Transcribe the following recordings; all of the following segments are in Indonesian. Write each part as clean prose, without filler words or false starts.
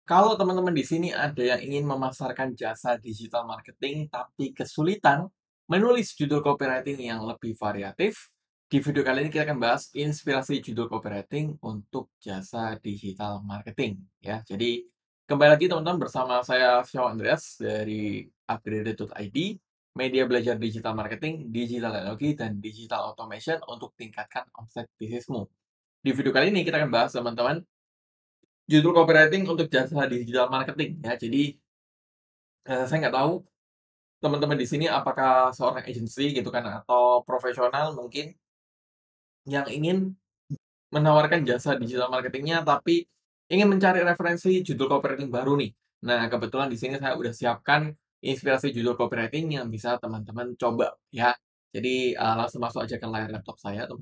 Kalau teman-teman di sini ada yang ingin memasarkan jasa digital marketing tapi kesulitan menulis judul copywriting yang lebih variatif, di video kali ini kita akan bahas inspirasi judul copywriting untuk jasa digital marketing ya. Jadi kembali lagi teman-teman bersama saya Syah Andreas dari upgraded.id, media belajar digital marketing, digital teknologi, dan digital automation untuk tingkatkan omset bisnismu. Di video kali ini kita akan bahas teman-teman judul copywriting untuk jasa digital marketing ya. Jadi, saya nggak tahu teman-teman di sini apakah seorang agensi gitu kan atau profesional mungkin yang ingin menawarkan jasa digital marketingnya tapi ingin mencari referensi judul copywriting baru nih. Nah, kebetulan di sini saya udah siapkan inspirasi judul copywriting yang bisa teman-teman coba ya. Jadi, langsung masuk aja ke layar laptop saya tuh.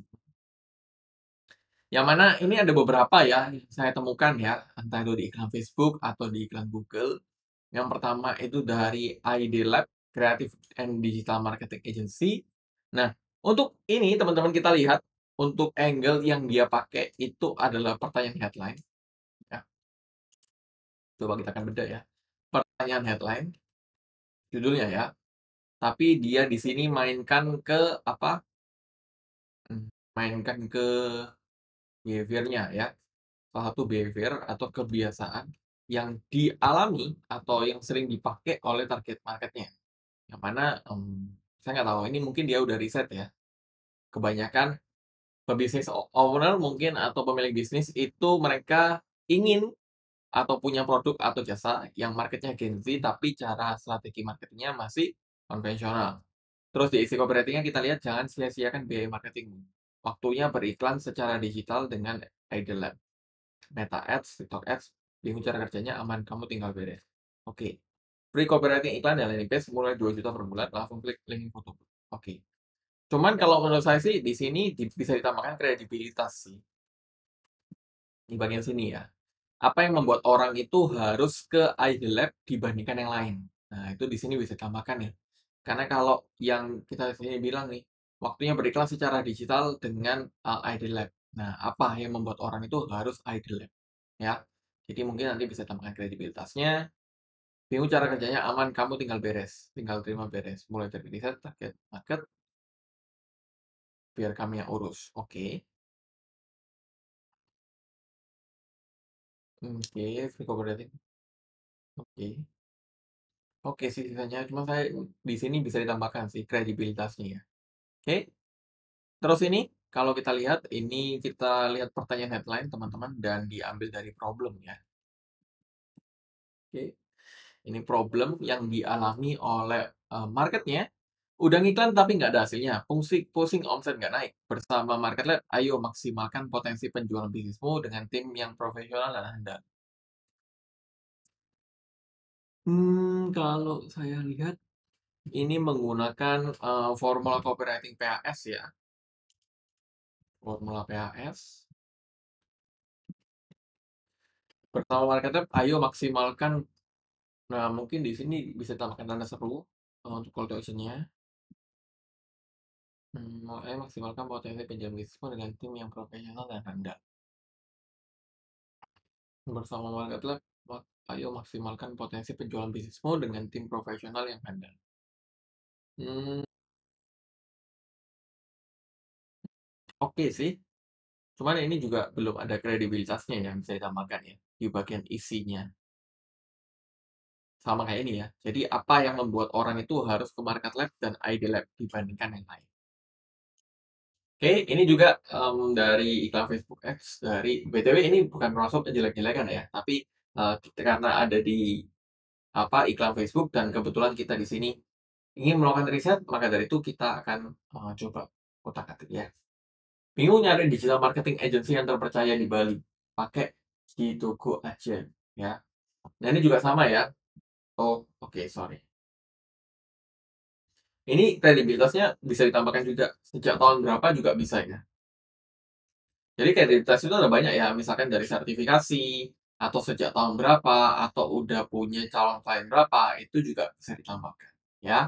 Yang mana ini ada beberapa ya yang saya temukan ya, entah itu di iklan Facebook atau di iklan Google. Yang pertama itu dari ID Lab, Creative and Digital Marketing Agency. Nah, untuk ini teman-teman kita lihat, untuk angle yang dia pakai itu adalah pertanyaan headline, ya. Coba kita akan bedah ya. Pertanyaan headline, judulnya ya. Tapi dia di sini mainkan ke apa? Mainkan ke behavior-nya ya. Salah satu behavior atau kebiasaan yang dialami atau yang sering dipakai oleh target market-nya. Yang mana, saya nggak tahu ini mungkin dia udah riset ya. Kebanyakan pebisnis owner mungkin atau pemilik bisnis itu mereka ingin atau punya produk atau jasa yang marketnya Gen Z, tapi cara strategi marketingnya masih konvensional. Terus di isi copywriting-nya kita lihat jangan sia-siakan biaya marketingmu. Waktunya beriklan secara digital dengan Idle Lab, Meta Ads, TikTok Ads, bingung cara kerjanya aman, kamu tinggal beres. Oke. Free copywriting iklan dan landing page mulai 2 juta per bulan, langsung klik link foto. Oke. Cuman kalau menurut saya sih di sini bisa ditambahkan kredibilitas sih, di bagian sini ya. Apa yang membuat orang itu harus ke Idle Lab dibandingkan yang lain? Nah, itu di sini bisa ditambahkan nih. Karena kalau yang kita di sini bilang nih, waktunya beriklan secara digital dengan, Idle Lab. Nah, apa yang membuat orang itu harus Idle Lab, ya. Jadi mungkin nanti bisa tambahkan kredibilitasnya, bingung cara kerjanya aman, kamu tinggal beres, tinggal terima beres. Mulai dari riset, target market, biar kami yang urus. Oke. Oke, free cooperative. Oke. Oke sih sisanya, cuma saya di sini bisa ditambahkan sih kredibilitasnya ya. Oke, terus ini kalau kita lihat, ini kita lihat pertanyaan headline teman-teman dan diambil dari problem ya. Oke, ini problem yang dialami oleh, market-nya, udah ngiklan tapi nggak ada hasilnya, pusing pusing omset nggak naik. Bersama Market Lab, ayo maksimalkan potensi penjualan bisnismu dengan tim yang profesional dan handal. Kalau saya lihat ini menggunakan, formula copywriting PAS ya, formula PAS. Pertama marketnya, ayo maksimalkan, nah mungkin di sini bisa tambahkan tanda seru, untuk call to action-nya, ayo maksimalkan potensi penjualan bisnismu dengan tim yang profesional dan handal. Bersama Market Lab, ayo maksimalkan potensi penjualan bisnismu dengan tim profesional yang handal. Mmm, oke sih, cuman ini juga belum ada kredibilitasnya yang bisa ditambahkan ya, di bagian isinya. Sama kayak ini ya, jadi apa yang membuat orang itu harus ke Market Lab dan ID Lab dibandingkan yang lain. Oke, ini juga, dari iklan Facebook Ads dari BTW ini bukan masuk jelek-jelekan ya, tapi, karena ada di, apa, iklan Facebook dan kebetulan kita di sini ingin melakukan riset, maka dari itu kita akan, coba utak-atik ya. Bingung nyari digital marketing agency yang terpercaya di Bali? Pakai G2Go aja, ya. Nah, ini juga sama ya. Oh, oke, sorry. Ini kredibilitasnya bisa ditambahkan juga, sejak tahun berapa juga bisa ya. Jadi kredibilitas itu ada banyak ya, misalkan dari sertifikasi, atau sejak tahun berapa, atau udah punya calon klien berapa, itu juga bisa ditambahkan, ya.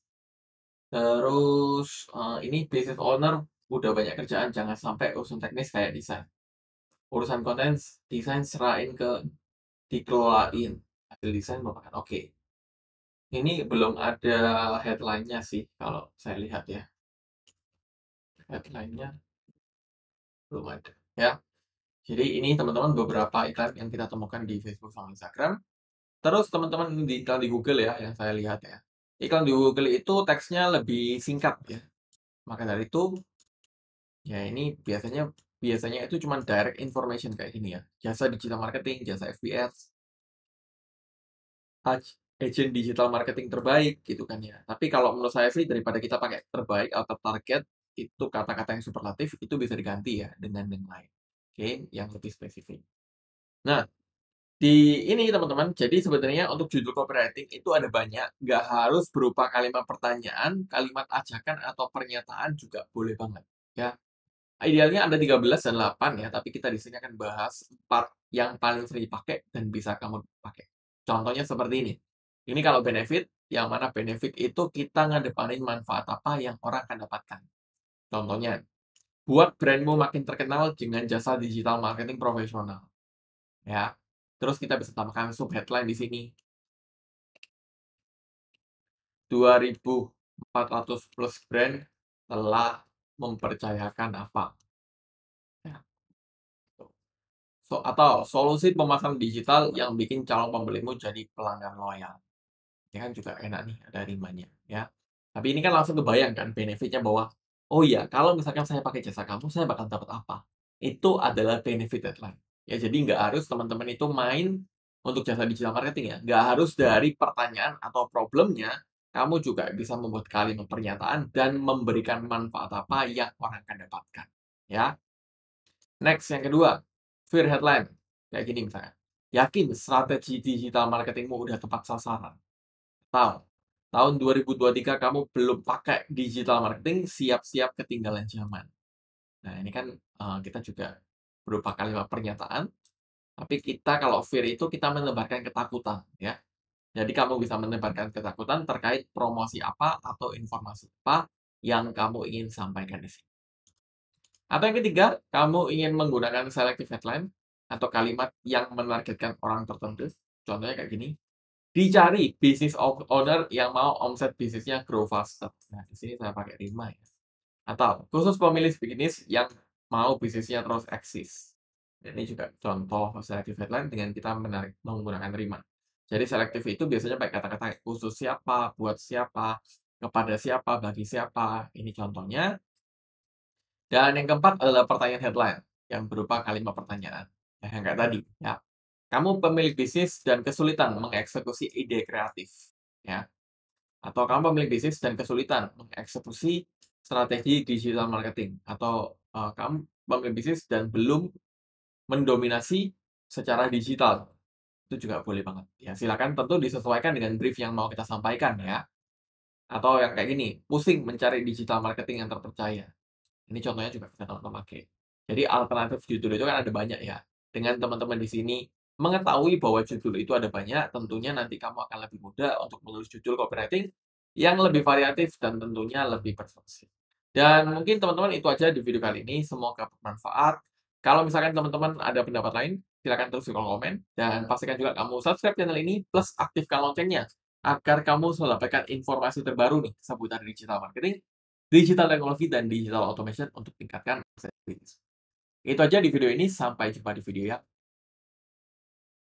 Terus, ini business owner udah banyak kerjaan, jangan sampai urusan teknis kayak desain. Urusan konten, desain serahin ke Dikelolain. Hasil desain merupakan oke. Ini belum ada headline-nya sih kalau saya lihat ya. Headline-nya belum ada ya. Jadi ini teman-teman beberapa iklan yang kita temukan di Facebook sama Instagram. Terus teman-teman di iklan di Google ya yang saya lihat ya. Iklan di Google itu teksnya lebih singkat ya. Maka dari itu ya ini biasanya biasanya itu cuma direct information kayak gini ya. Jasa digital marketing, jasa FBS, agent digital marketing terbaik gitu kan ya. Tapi kalau menurut saya sih daripada kita pakai terbaik atau target itu kata-kata yang superlatif itu bisa diganti ya dengan yang lain. Oke, yang lebih spesifik. Nah, di ini teman-teman, jadi sebenarnya untuk judul copywriting itu ada banyak, nggak harus berupa kalimat pertanyaan, kalimat ajakan, atau pernyataan juga boleh banget, ya. Idealnya ada 13 dan 8 ya, tapi kita di sini akan bahas 4 yang paling sering dipakai dan bisa kamu pakai. Contohnya seperti ini. Ini kalau benefit, yang mana benefit itu kita ngedepanin manfaat apa yang orang akan dapatkan. Contohnya, buat brandmu makin terkenal dengan jasa digital marketing profesional. Ya. Terus kita bisa tambahkan sub headline di sini. 2.400 plus brand telah mempercayakan apa. Ya, gitu. Atau solusi pemasaran digital yang bikin calon pembelimu jadi pelanggan loyal. Ini kan juga enak nih, ada rimanya, ya. Tapi ini kan langsung kebayang kan benefit-nya bahwa, "Oh iya, kalau misalkan saya pakai jasa kamu, saya bakal dapat apa?" Itu adalah benefit deadline. Ya, jadi nggak harus teman-teman itu main untuk jasa digital marketing ya, nggak harus dari pertanyaan atau problemnya, kamu juga bisa membuat kalimat pernyataan dan memberikan manfaat apa yang orang akan dapatkan, ya. Next, yang kedua, fear headline. Kayak gini misalnya, "Yakin strategi digital marketingmu udah tepat sasaran?" Atau, "Tahun 2023 kamu belum pakai digital marketing, siap-siap ketinggalan zaman." Nah, ini kan, kita juga berupa kalimat pernyataan, tapi kita kalau fear itu kita menebarkan ketakutan, ya. Jadi kamu bisa menebarkan ketakutan terkait promosi apa atau informasi apa yang kamu ingin sampaikan di sini. Atau yang ketiga, kamu ingin menggunakan selective headline atau kalimat yang menargetkan orang tertentu. Contohnya kayak gini, "Dicari bisnis owner yang mau omset bisnisnya grow faster." Nah, di sini saya pakai rima ya. Atau khusus pemilih bisnis yang mau bisnisnya terus eksis. Dan ini juga contoh selective headline dengan kita menggunakan rima. Jadi selektif itu biasanya pakai kata-kata khusus siapa, buat siapa, kepada siapa, bagi siapa. Ini contohnya. Dan yang keempat adalah pertanyaan headline yang berupa kalimat pertanyaan. Nah, yang kayak tadi, ya. Kamu pemilik bisnis dan kesulitan mengeksekusi ide kreatif, ya. Atau kamu pemilik bisnis dan kesulitan mengeksekusi strategi digital marketing, atau kamu pemilik bisnis dan belum mendominasi secara digital. Itu juga boleh banget. Ya, silakan tentu disesuaikan dengan brief yang mau kita sampaikan ya. Atau yang kayak gini, pusing mencari digital marketing yang terpercaya. Ini contohnya juga bisa teman-teman pakai. Jadi alternatif judul itu kan ada banyak ya. Dengan teman-teman di sini mengetahui bahwa judul itu ada banyak, tentunya nanti kamu akan lebih mudah untuk menulis judul copywriting yang lebih variatif dan tentunya lebih persuasif. Dan mungkin teman-teman itu aja di video kali ini, semoga bermanfaat. Kalau misalkan teman-teman ada pendapat lain, silakan tulis di kolom komen dan pastikan juga kamu subscribe channel ini plus aktifkan loncengnya agar kamu selalu dapatkan informasi terbaru nih seputar digital marketing, digital teknologi, dan digital automation untuk tingkatkan bisnis. Itu aja di video ini, sampai jumpa di video yang